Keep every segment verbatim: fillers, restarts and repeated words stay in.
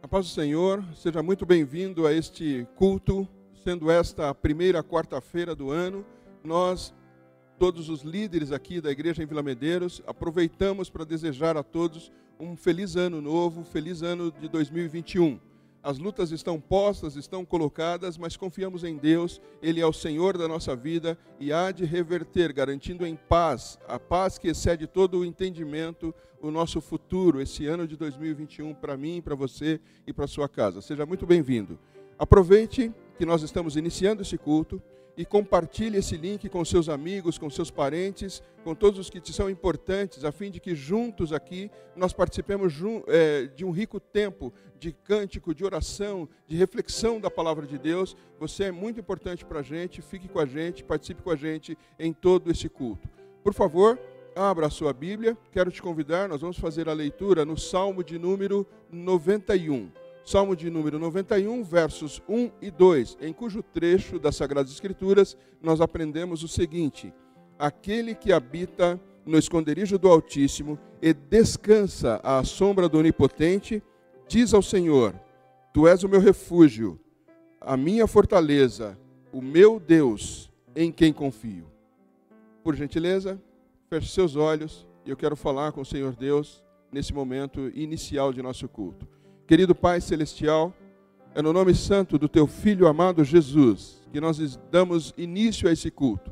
A paz do Senhor, seja muito bem-vindo a este culto, sendo esta a primeira quarta-feira do ano. Nós, todos os líderes aqui da igreja em Vila Medeiros, aproveitamos para desejar a todos um feliz ano novo, feliz ano de dois mil e vinte e um. As lutas estão postas, estão colocadas, mas confiamos em Deus, Ele é o Senhor da nossa vida e há de reverter, garantindo em paz, a paz que excede todo o entendimento, o nosso futuro, esse ano de dois mil e vinte e um, para mim, para você e para a sua casa. Seja muito bem-vindo. Aproveite que nós estamos iniciando esse culto e compartilhe esse link com seus amigos, com seus parentes, com todos os que te são importantes, a fim de que juntos aqui nós participemos é, de um rico tempo de cântico, de oração, de reflexão da palavra de Deus. Você é muito importante para a gente, fique com a gente, participe com a gente em todo esse culto. Por favor, abra a sua Bíblia, quero te convidar, nós vamos fazer a leitura no Salmo de número noventa e um. Salmo de número noventa e um, versos um e dois, em cujo trecho das Sagradas Escrituras nós aprendemos o seguinte: aquele que habita no esconderijo do Altíssimo e descansa à sombra do Onipotente, diz ao Senhor: Tu és o meu refúgio, a minha fortaleza, o meu Deus, em quem confio. Por gentileza, feche seus olhos e eu quero falar com o Senhor Deus nesse momento inicial de nosso culto. Querido Pai Celestial, é no nome santo do Teu Filho amado Jesus que nós damos início a esse culto.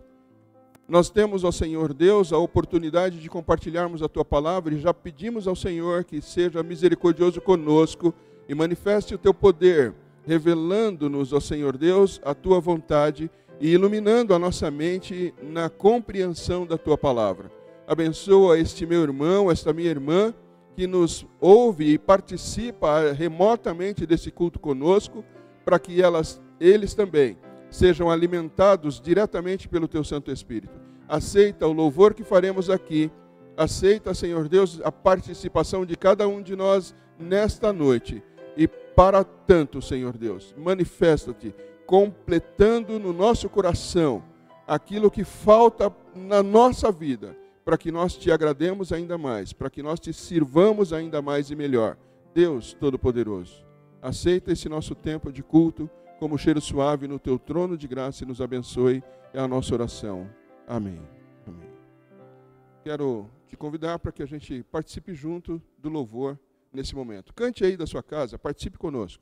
Nós temos, ó Senhor Deus, a oportunidade de compartilharmos a Tua palavra e já pedimos ao Senhor que seja misericordioso conosco e manifeste o Teu poder, revelando-nos, ó Senhor Deus, a Tua vontade e iluminando a nossa mente na compreensão da Tua palavra. Abençoa este meu irmão, esta minha irmã, que nos ouve e participa remotamente desse culto conosco, para que elas, eles também sejam alimentados diretamente pelo Teu Santo Espírito. Aceita o louvor que faremos aqui, aceita, Senhor Deus, a participação de cada um de nós nesta noite. E para tanto, Senhor Deus, manifesta-te, completando no nosso coração aquilo que falta na nossa vida, para que nós te agrademos ainda mais, para que nós te sirvamos ainda mais e melhor. Deus Todo-Poderoso, aceita esse nosso tempo de culto como cheiro suave no Teu trono de graça e nos abençoe. É a nossa oração. Amém. Amém. Quero te convidar para que a gente participe junto do louvor nesse momento. Cante aí da sua casa, participe conosco.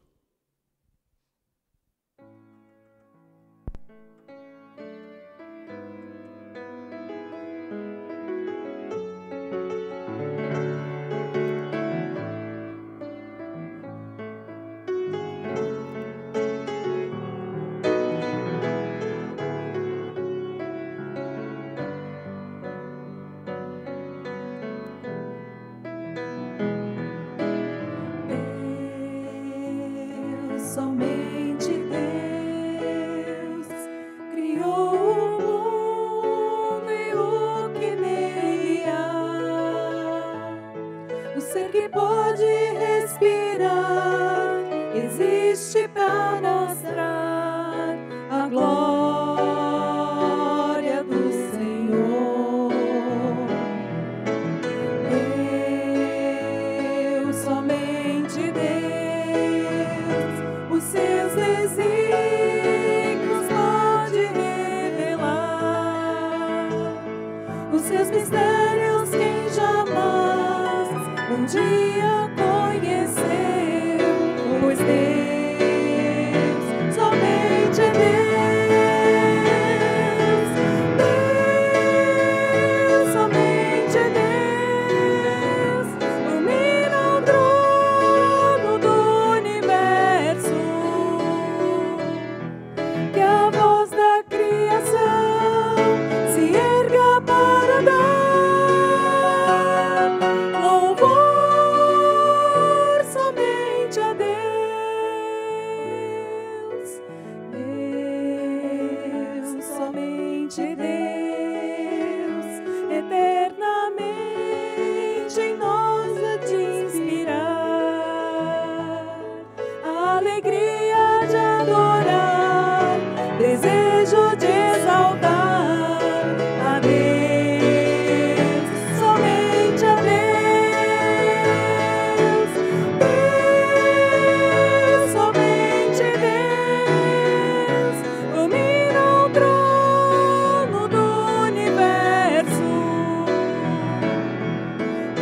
Louvor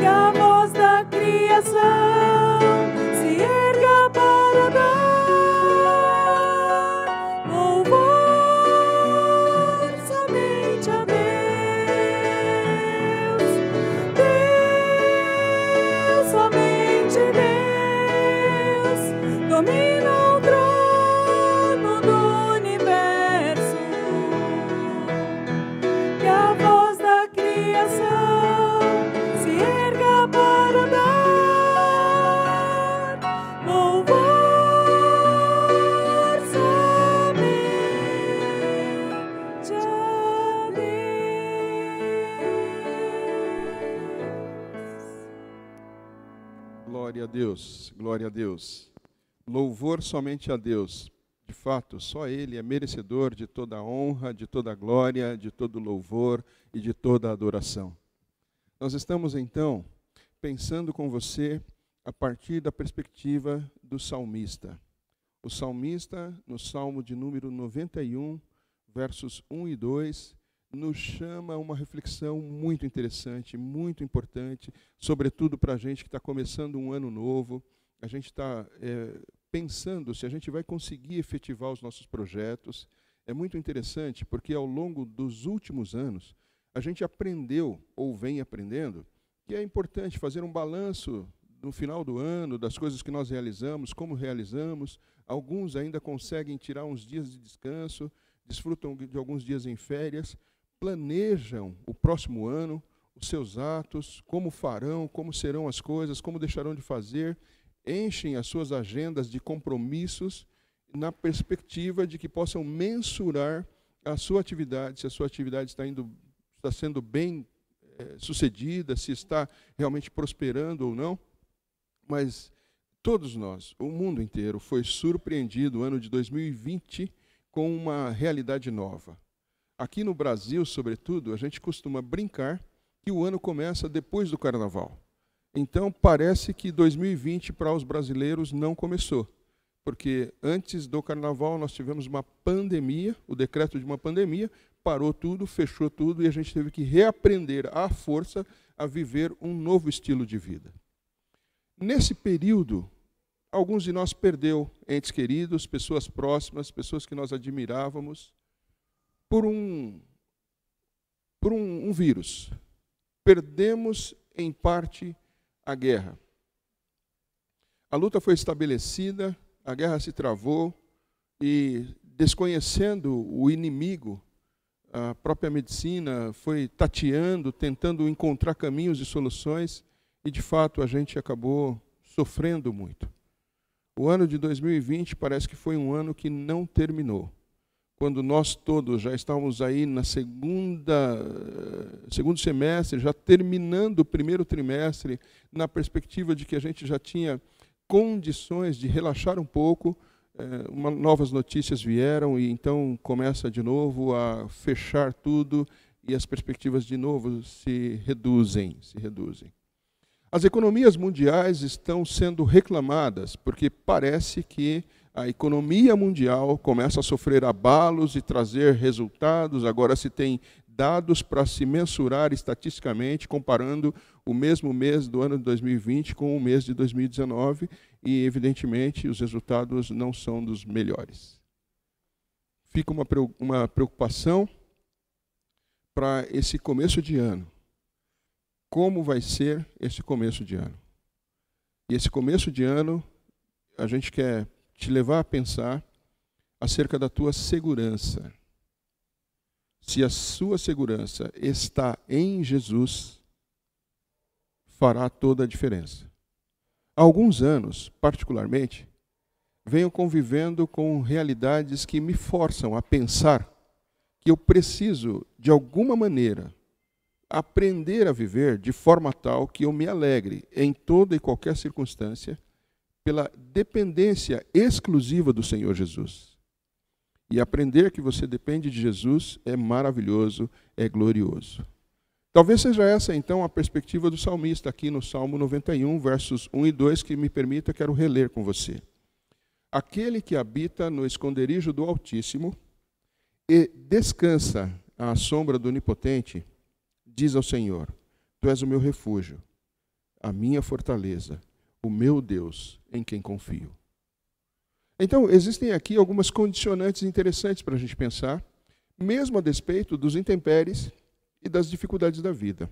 que a voz da criação se erga para dar louvor somente a Deus, Deus, somente Deus, domina o trono do universo, que a voz da criação se erga para dar louvor somente a Deus. Glória a Deus, glória a Deus. Louvor somente a Deus. De fato, só Ele é merecedor de toda a honra, de toda a glória, de todo o louvor e de toda a adoração. Nós estamos, então, pensando com você a partir da perspectiva do salmista. O salmista, no Salmo de número noventa e um, versos um e dois, nos chama a uma reflexão muito interessante, muito importante, sobretudo para a gente que está começando um ano novo. A gente está é, pensando se a gente vai conseguir efetivar os nossos projetos. É muito interessante porque ao longo dos últimos anos, a gente aprendeu, ou vem aprendendo, que é importante fazer um balanço no final do ano, das coisas que nós realizamos, como realizamos. Alguns ainda conseguem tirar uns dias de descanso, desfrutam de alguns dias em férias, planejam o próximo ano, os seus atos, como farão, como serão as coisas, como deixarão de fazer, enchem as suas agendas de compromissos na perspectiva de que possam mensurar a sua atividade, se a sua atividade está, indo, está sendo bem é, sucedida, se está realmente prosperando ou não. Mas todos nós, o mundo inteiro, foi surpreendido no ano de dois mil e vinte com uma realidade nova. Aqui no Brasil, sobretudo, a gente costuma brincar que o ano começa depois do Carnaval. Então, parece que dois mil e vinte para os brasileiros não começou, porque antes do Carnaval nós tivemos uma pandemia, o decreto de uma pandemia, parou tudo, fechou tudo e a gente teve que reaprender à força a viver um novo estilo de vida. Nesse período, alguns de nós perdeu entes queridos, pessoas próximas, pessoas que nós admirávamos, por um, por um, um vírus. Perdemos, em parte, a guerra. A luta foi estabelecida, a guerra se travou e, desconhecendo o inimigo, a própria medicina foi tateando, tentando encontrar caminhos e soluções e, de fato, a gente acabou sofrendo muito. O ano de dois mil e vinte parece que foi um ano que não terminou. Quando nós todos já estávamos aí na segunda, segundo semestre, já terminando o primeiro trimestre, na perspectiva de que a gente já tinha condições de relaxar um pouco, eh, uma, novas notícias vieram e então começa de novo a fechar tudo e as perspectivas de novo se reduzem, se reduzem. As economias mundiais estão sendo reclamadas porque parece que a economia mundial começa a sofrer abalos e trazer resultados. Agora se tem dados para se mensurar estatisticamente, comparando o mesmo mês do ano de dois mil e vinte com o mês de dois mil e dezenove, e, evidentemente, os resultados não são dos melhores. Fica uma uma preocupação para esse começo de ano. Como vai ser esse começo de ano? E esse começo de ano, a gente quer te levar a pensar acerca da tua segurança. Se a sua segurança está em Jesus, fará toda a diferença. Há alguns anos, particularmente, venho convivendo com realidades que me forçam a pensar que eu preciso, de alguma maneira, aprender a viver de forma tal que eu me alegre em toda e qualquer circunstância pela dependência exclusiva do Senhor Jesus. E aprender que você depende de Jesus é maravilhoso, é glorioso. Talvez seja essa, então, a perspectiva do salmista aqui no Salmo noventa e um, versos um e dois, que me permita, quero reler com você. Aquele que habita no esconderijo do Altíssimo e descansa à sombra do Onipotente, diz ao Senhor: Tu és o meu refúgio, a minha fortaleza, o meu Deus em quem confio. Então, existem aqui algumas condicionantes interessantes para a gente pensar, mesmo a despeito dos intempéries e das dificuldades da vida.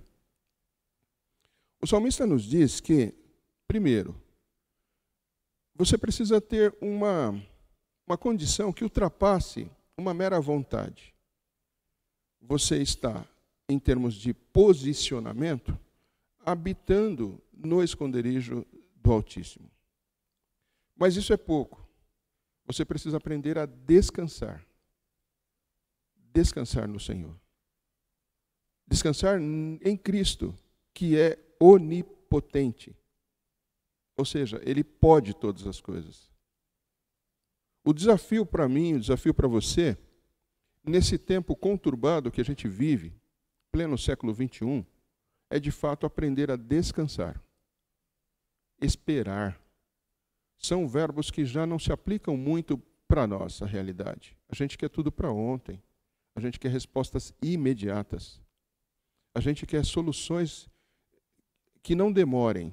O salmista nos diz que, primeiro, você precisa ter uma, uma condição que ultrapasse uma mera vontade. Você está, em termos de posicionamento, habitando no esconderijo do Altíssimo. Mas isso é pouco. Você precisa aprender a descansar. Descansar no Senhor. Descansar em Cristo, que é onipotente. Ou seja, Ele pode todas as coisas. O desafio para mim, o desafio para você, nesse tempo conturbado que a gente vive, pleno século vinte e um, é de fato aprender a descansar. Esperar. São verbos que já não se aplicam muito para a nossa realidade. A gente quer tudo para ontem. A gente quer respostas imediatas. A gente quer soluções que não demorem.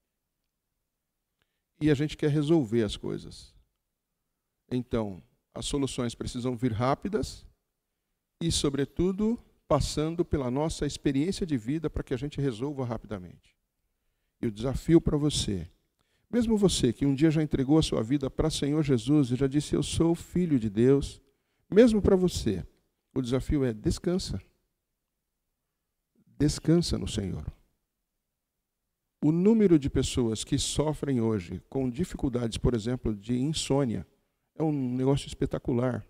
E a gente quer resolver as coisas. Então, as soluções precisam vir rápidas e, sobretudo, passando pela nossa experiência de vida para que a gente resolva rapidamente. E o desafio para você, mesmo você que um dia já entregou a sua vida para o Senhor Jesus e já disse, eu sou filho de Deus, mesmo para você, o desafio é descansa. Descansa no Senhor. O número de pessoas que sofrem hoje com dificuldades, por exemplo, de insônia, é um negócio espetacular.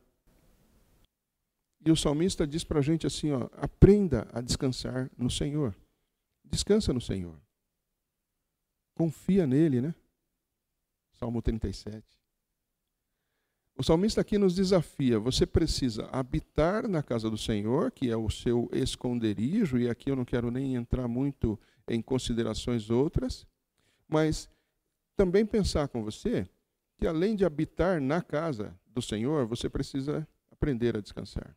E o salmista diz para a gente assim, ó, aprenda a descansar no Senhor. Descansa no Senhor. Confia nele, né? Salmo trinta e sete. O salmista aqui nos desafia, você precisa habitar na casa do Senhor, que é o seu esconderijo, e aqui eu não quero nem entrar muito em considerações outras, mas também pensar com você que além de habitar na casa do Senhor, você precisa aprender a descansar.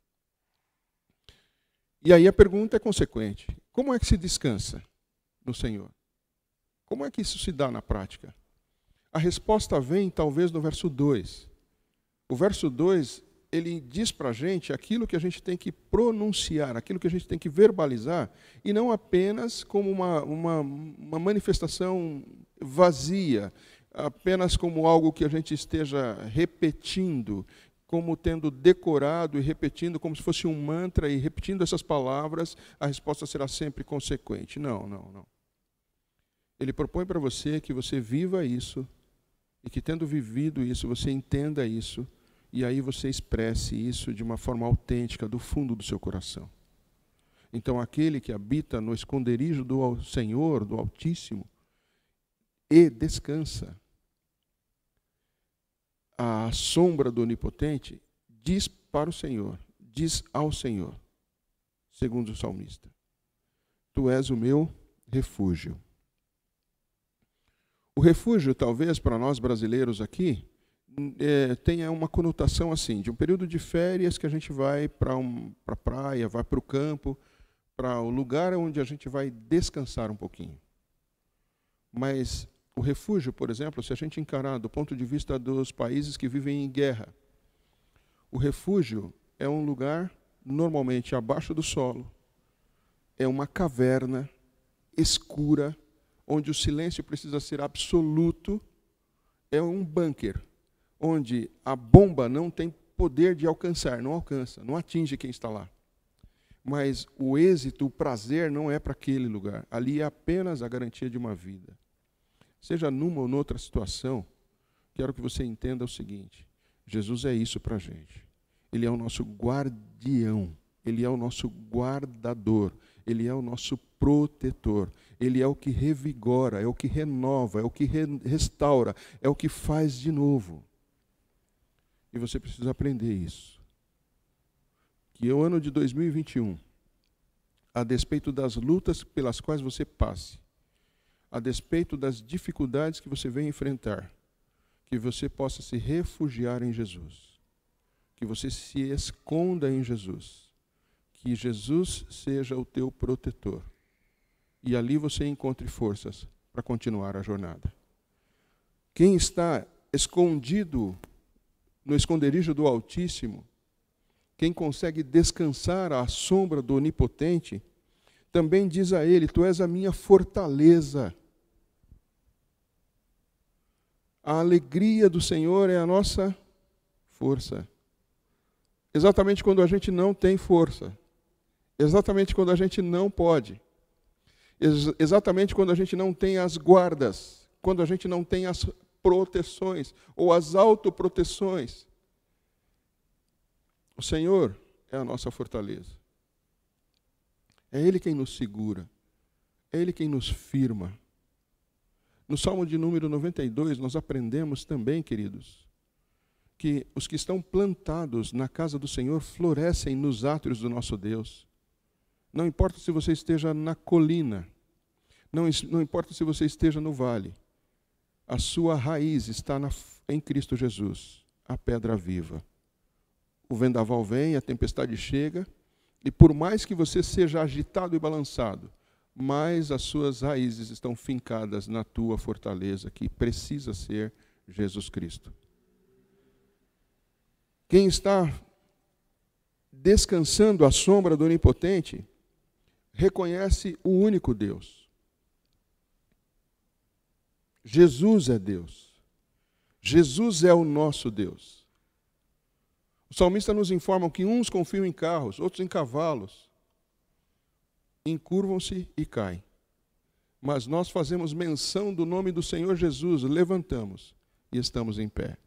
E aí a pergunta é consequente, como é que se descansa no Senhor? Como é que isso se dá na prática? A resposta vem talvez no verso dois. O verso dois, ele diz para a gente aquilo que a gente tem que pronunciar, aquilo que a gente tem que verbalizar, e não apenas como uma, uma, uma manifestação vazia, apenas como algo que a gente esteja repetindo, como tendo decorado e repetindo como se fosse um mantra, e repetindo essas palavras, a resposta será sempre consequente. Não, não, não. Ele propõe para você que você viva isso, e que tendo vivido isso, você entenda isso, e aí você expresse isso de uma forma autêntica, do fundo do seu coração. Então, aquele que habita no esconderijo do Senhor, do Altíssimo, e descansa à sombra do Onipotente, diz para o Senhor, diz ao Senhor, segundo o salmista, tu és o meu refúgio. O refúgio, talvez, para nós brasileiros aqui, é, tenha uma conotação assim, de um período de férias que a gente vai para um, a praia, vai para o campo, para o lugar onde a gente vai descansar um pouquinho. Mas o refúgio, por exemplo, se a gente encarar do ponto de vista dos países que vivem em guerra, o refúgio é um lugar normalmente abaixo do solo, é uma caverna escura, onde o silêncio precisa ser absoluto, é um bunker, onde a bomba não tem poder de alcançar, não alcança, não atinge quem está lá. Mas o êxito, o prazer não é para aquele lugar. Ali é apenas a garantia de uma vida. Seja numa ou noutra situação, quero que você entenda o seguinte, Jesus é isso para a gente. Ele é o nosso guardião, Ele é o nosso guardador, Ele é o nosso protetor, Ele é o que revigora, é o que renova, é o que re- restaura, é o que faz de novo. E você precisa aprender isso. Que o ano de dois mil e vinte e um, a despeito das lutas pelas quais você passe, a despeito das dificuldades que você vem enfrentar, que você possa se refugiar em Jesus, que você se esconda em Jesus, que Jesus seja o teu protetor, e ali você encontre forças para continuar a jornada. Quem está escondido no esconderijo do Altíssimo, quem consegue descansar à sombra do Onipotente, também diz a ele: tu és a minha fortaleza. A alegria do Senhor é a nossa força. Exatamente quando a gente não tem força. Exatamente quando a gente não pode. Ex- exatamente quando a gente não tem as guardas. Quando a gente não tem as proteções ou as autoproteções. O Senhor é a nossa fortaleza. É Ele quem nos segura. É Ele quem nos firma. No Salmo de número noventa e dois, nós aprendemos também, queridos, que os que estão plantados na casa do Senhor florescem nos átrios do nosso Deus. Não importa se você esteja na colina, não, não importa se você esteja no vale, a sua raiz está na, em Cristo Jesus, a pedra viva. O vendaval vem, a tempestade chega, e por mais que você seja agitado e balançado, mais as suas raízes estão fincadas na tua fortaleza, que precisa ser Jesus Cristo. Quem está descansando à sombra do Onipotente, reconhece o único Deus. Jesus é Deus. Jesus é o nosso Deus. O salmista nos informa que uns confiam em carros, outros em cavalos, encurvam-se e caem. Mas nós fazemos menção do nome do Senhor Jesus, levantamos e estamos em pé.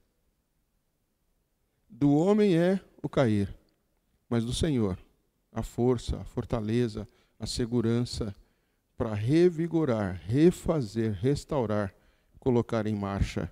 Do homem é o cair, mas do Senhor a força, a fortaleza, a segurança para revigorar, refazer, restaurar, colocar em marcha.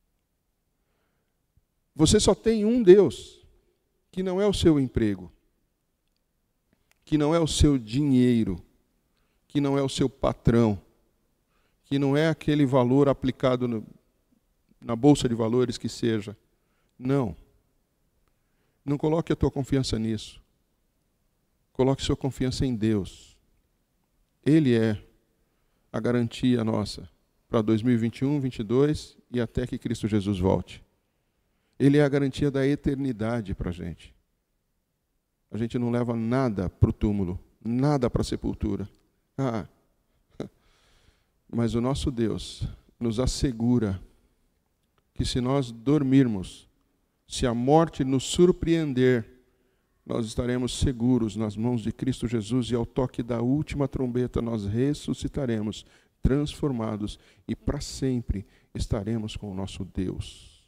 Você só tem um Deus, que não é o seu emprego, que não é o seu dinheiro, que não é o seu patrão, que não é aquele valor aplicado no, na bolsa de valores que seja. Não. Não coloque a tua confiança nisso. Coloque sua confiança em Deus. Ele é a garantia nossa para dois mil e vinte e um, vinte e dois e até que Cristo Jesus volte. Ele é a garantia da eternidade para a gente. A gente não leva nada para o túmulo, nada para a sepultura. Ah, mas o nosso Deus nos assegura que se nós dormirmos, se a morte nos surpreender, nós estaremos seguros nas mãos de Cristo Jesus e ao toque da última trombeta nós ressuscitaremos, transformados e para sempre estaremos com o nosso Deus.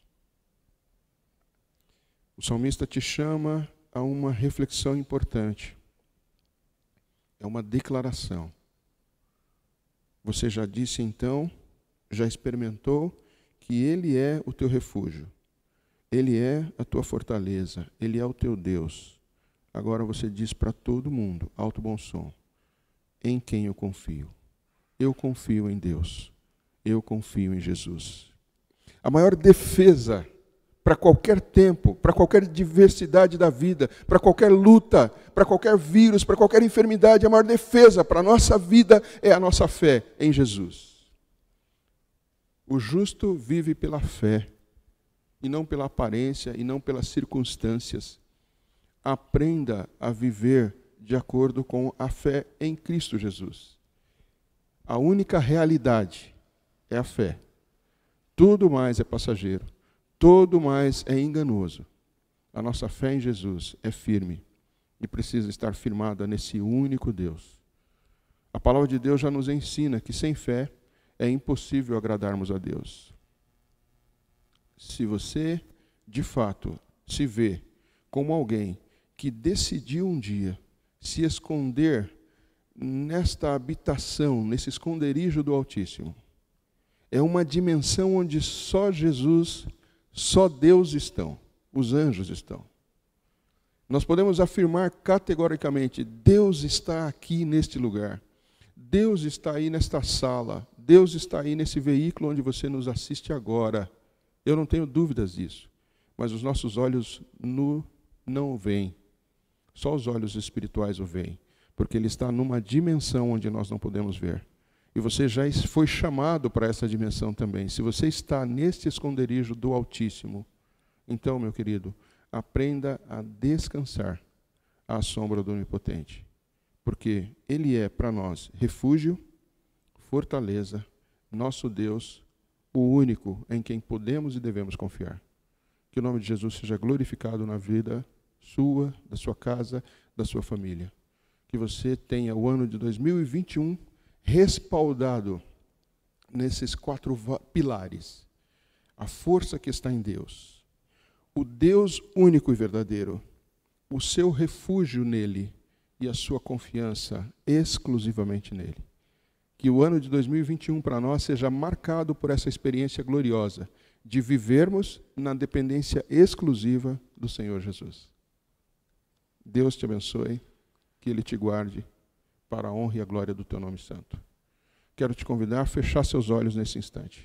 O salmista te chama a uma reflexão importante. É uma declaração. Você já disse então, já experimentou que Ele é o teu refúgio. Ele é a tua fortaleza. Ele é o teu Deus. Agora você diz para todo mundo, alto bom som, em quem eu confio. Eu confio em Deus. Eu confio em Jesus. A maior defesa para qualquer tempo, para qualquer diversidade da vida, para qualquer luta, para qualquer vírus, para qualquer enfermidade, a maior defesa para a nossa vida é a nossa fé em Jesus. O justo vive pela fé, e não pela aparência, e não pelas circunstâncias. Aprenda a viver de acordo com a fé em Cristo Jesus. A única realidade é a fé. Tudo mais é passageiro. Tudo mais é enganoso. A nossa fé em Jesus é firme e precisa estar firmada nesse único Deus. A palavra de Deus já nos ensina que sem fé é impossível agradarmos a Deus. Se você, de fato, se vê como alguém que decidiu um dia se esconder nesta habitação, nesse esconderijo do Altíssimo, é uma dimensão onde só Jesus, só Deus estão, os anjos estão. Nós podemos afirmar categoricamente, Deus está aqui neste lugar. Deus está aí nesta sala. Deus está aí nesse veículo onde você nos assiste agora. Eu não tenho dúvidas disso. Mas os nossos olhos nu não o veem. Só os olhos espirituais o veem. Porque Ele está numa dimensão onde nós não podemos ver. E você já foi chamado para essa dimensão também. Se você está neste esconderijo do Altíssimo, então, meu querido, aprenda a descansar à sombra do Onipotente. Porque Ele é para nós refúgio, fortaleza, nosso Deus, o único em quem podemos e devemos confiar. Que o nome de Jesus seja glorificado na vida sua, da sua casa, da sua família. Que você tenha o ano de dois mil e vinte e um respaldado nesses quatro pilares. A força que está em Deus, o Deus único e verdadeiro, o seu refúgio nele e a sua confiança exclusivamente nele. Que o ano de dois mil e vinte e um para nós seja marcado por essa experiência gloriosa de vivermos na dependência exclusiva do Senhor Jesus. Deus te abençoe, que Ele te guarde para a honra e a glória do teu nome santo. Quero te convidar a fechar seus olhos nesse instante.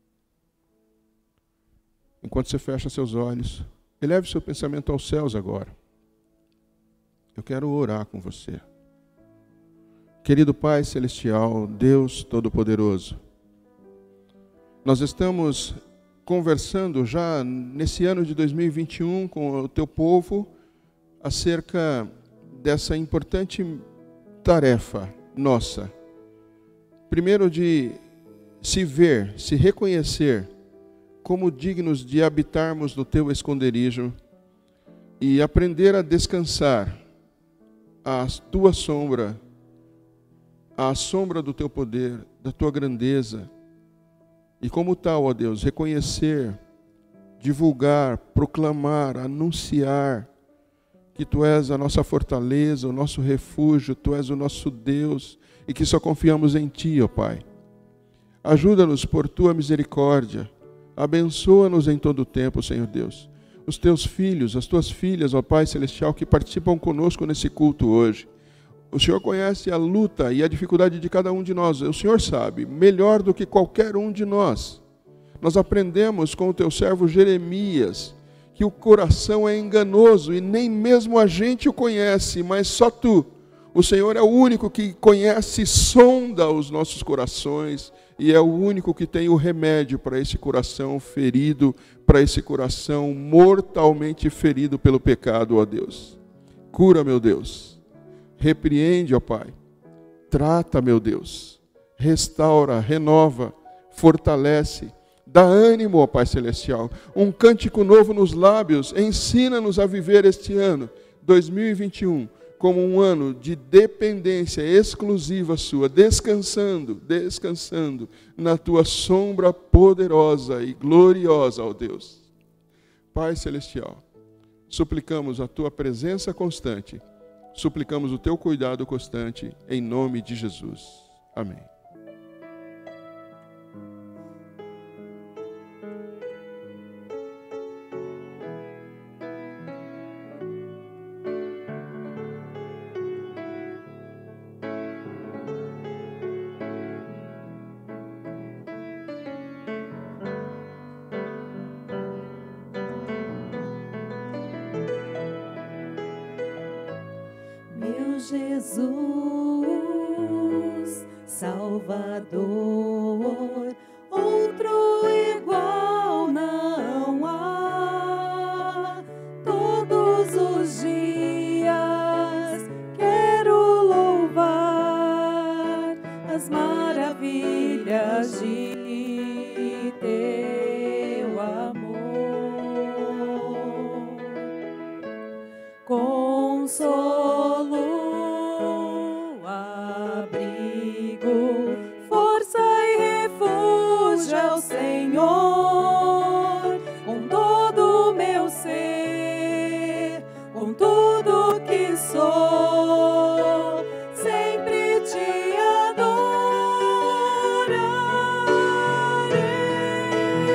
Enquanto você fecha seus olhos, eleve seu pensamento aos céus agora. Eu quero orar com você. Querido Pai Celestial, Deus Todo-Poderoso, nós estamos conversando já nesse ano de dois mil e vinte e um com o teu povo acerca dessa importante tarefa nossa. Primeiro, de se ver, se reconhecer como dignos de habitarmos no teu esconderijo e aprender a descansar à tua sombra, à sombra do teu poder, da tua grandeza. E como tal, ó Deus, reconhecer, divulgar, proclamar, anunciar que Tu és a nossa fortaleza, o nosso refúgio, Tu és o nosso Deus e que só confiamos em Ti, ó Pai. Ajuda-nos por Tua misericórdia, abençoa-nos em todo o tempo, Senhor Deus. Os Teus filhos, as Tuas filhas, ó Pai Celestial, que participam conosco nesse culto hoje. O Senhor conhece a luta e a dificuldade de cada um de nós. O Senhor sabe, melhor do que qualquer um de nós. Nós aprendemos com o Teu servo Jeremias que o coração é enganoso e nem mesmo a gente o conhece, mas só Tu. O Senhor é o único que conhece e sonda os nossos corações e é o único que tem o remédio para esse coração ferido, para esse coração mortalmente ferido pelo pecado, ó Deus. Cura, meu Deus. Repreende, ó Pai. Trata, meu Deus. Restaura, renova, fortalece. Dá ânimo, ó Pai Celestial. Um cântico novo nos lábios. Ensina-nos a viver este ano, dois mil e vinte e um, como um ano de dependência exclusiva sua, descansando, descansando na Tua sombra poderosa e gloriosa, ó Deus. Pai Celestial, suplicamos a Tua presença constante, suplicamos o Teu cuidado constante, em nome de Jesus. Amém. Jesus, Salvador, outro igual não há. Todos os dias quero louvar as maravilhas de Teu amor. Consolo, Senhor, com todo o meu ser, com tudo que sou, sempre Te adorarei.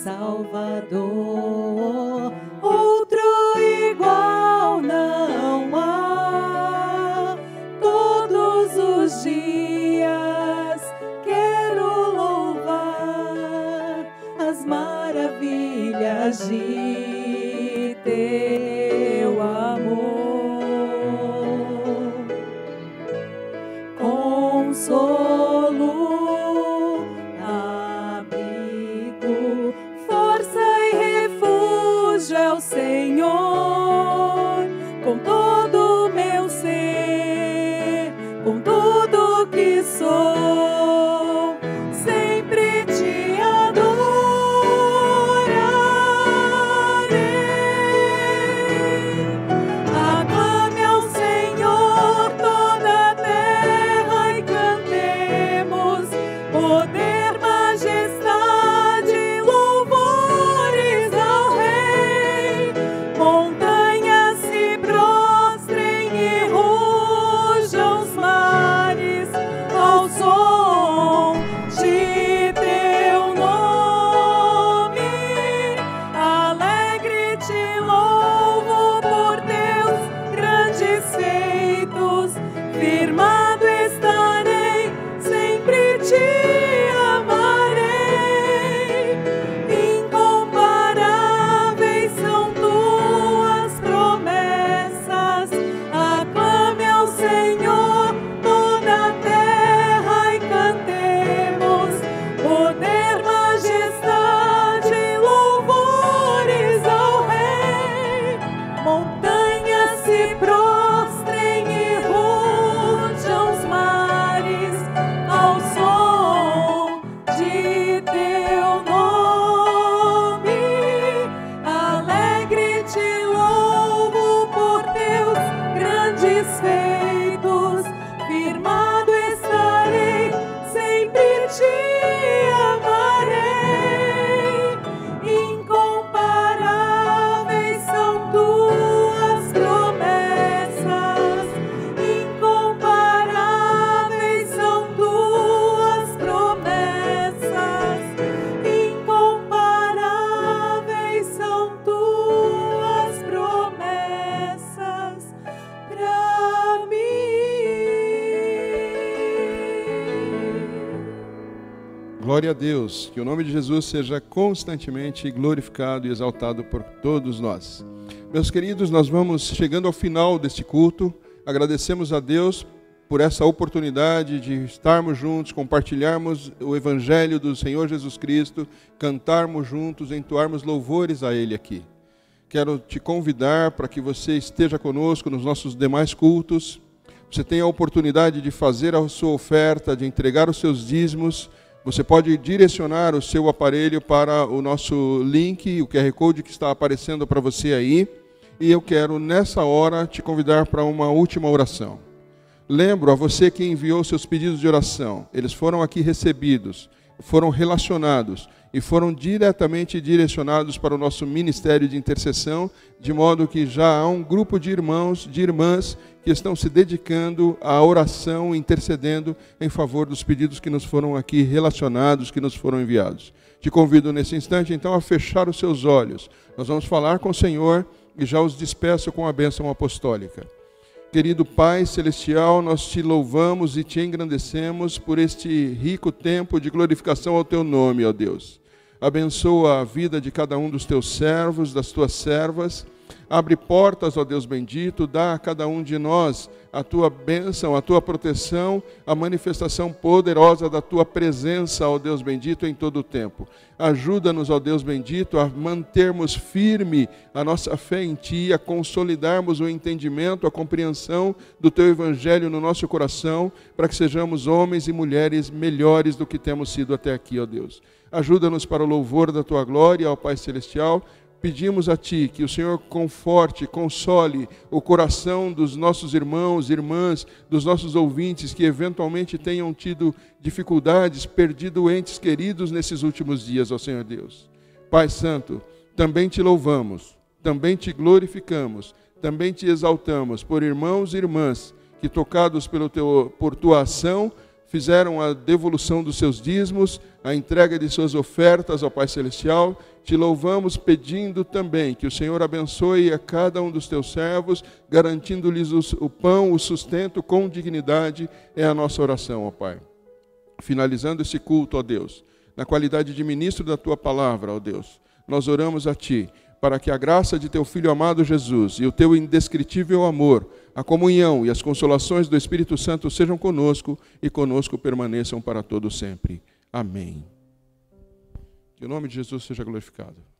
Salvador, outro igual não há. Todos os dias quero louvar as maravilhas de teu amor. Consolo, abrigo, força e refúgio é o Senhor. Com todo o meu ser, com tudo que sou, sempre te adorarei. Aclame ao Senhor toda a terra e cantemos poder, majestade, louvores ao Rei. Montanhas se prostrem e rujam os mares ao som de teu nome. Alegre te louvo por teus grandes feitos. Firmado estarei, sempre te amarei. Incomparáveis são tuas promessas. Aclame ao Senhor toda a terra e cantemos poder, majestade, louvores ao Rei. Montanhas se prostrem e rujam os mares ao som de teu nome. Alegre te louvo por teus grandes feitos. Firmado estarei, sempre te amarei. Incomparáveis são tuas promessas. Incomparáveis são tuas promessas. Incomparáveis são tuas promessas pra mim. Glória a Deus, que o nome de Jesus seja constantemente glorificado e exaltado por todos nós. Meus queridos, nós vamos chegando ao final deste culto. Agradecemos a Deus por essa oportunidade de estarmos juntos, compartilharmos o Evangelho do Senhor Jesus Cristo, cantarmos juntos, entoarmos louvores a Ele aqui. Quero te convidar para que você esteja conosco nos nossos demais cultos. Você tem a oportunidade de fazer a sua oferta, de entregar os seus dízimos. Você pode direcionar o seu aparelho para o nosso link, o Q R Code que está aparecendo para você aí. E eu quero, nessa hora, te convidar para uma última oração. Lembro a você que enviou seus pedidos de oração. Eles foram aqui recebidos, foram relacionados e foram diretamente direcionados para o nosso Ministério de Intercessão, de modo que já há um grupo de irmãos, de irmãs, que estão se dedicando à oração, intercedendo em favor dos pedidos que nos foram aqui relacionados, que nos foram enviados. Te convido nesse instante, então, a fechar os seus olhos. Nós vamos falar com o Senhor e já os despeço com a bênção apostólica. Querido Pai Celestial, nós te louvamos e te engrandecemos por este rico tempo de glorificação ao teu nome, ó Deus. Abençoa a vida de cada um dos teus servos, das tuas servas. Abre portas, ó Deus bendito, dá a cada um de nós a tua bênção, a tua proteção, a manifestação poderosa da tua presença, ó Deus bendito, em todo o tempo. Ajuda-nos, ó Deus bendito, a mantermos firme a nossa fé em Ti, a consolidarmos o entendimento, a compreensão do Teu Evangelho no nosso coração, para que sejamos homens e mulheres melhores do que temos sido até aqui, ó Deus. Ajuda-nos para o louvor da Tua glória, ó Pai Celestial. Pedimos a Ti que o Senhor conforte, console o coração dos nossos irmãos, irmãs, dos nossos ouvintes que eventualmente tenham tido dificuldades, perdido entes queridos nesses últimos dias, ó Senhor Deus. Pai Santo, também Te louvamos, também Te glorificamos, também Te exaltamos por irmãos e irmãs que, tocados pelo teu, por Tua ação, fizeram a devolução dos seus dízimos, a entrega de suas ofertas ao Pai Celestial. Te louvamos pedindo também que o Senhor abençoe a cada um dos teus servos, garantindo-lhes o pão, o sustento com dignidade. É a nossa oração, ó Pai. Finalizando esse culto, ó Deus, na qualidade de ministro da tua palavra, ó Deus, nós oramos a ti, para que a graça de teu Filho amado Jesus e o teu indescritível amor, a comunhão e as consolações do Espírito Santo sejam conosco e conosco permaneçam para todo sempre. Amém. Que o nome de Jesus seja glorificado.